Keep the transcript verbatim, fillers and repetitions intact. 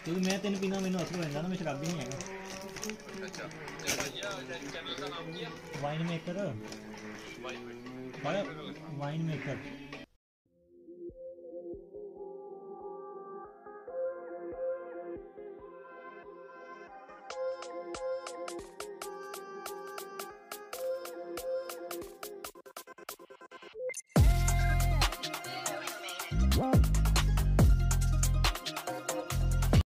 क्योंकि मैं तेन पीना मैंने असर हो जाता, मैं शराबी नहीं है। अच्छा ते भैया चैनल का नाम क्या है? Wine maker. Wine maker. Wow.